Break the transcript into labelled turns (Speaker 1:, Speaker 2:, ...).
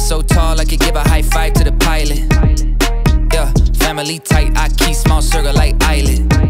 Speaker 1: so tall I could give a high five to the pilot. Yeah, family tight, I keep small circle like island.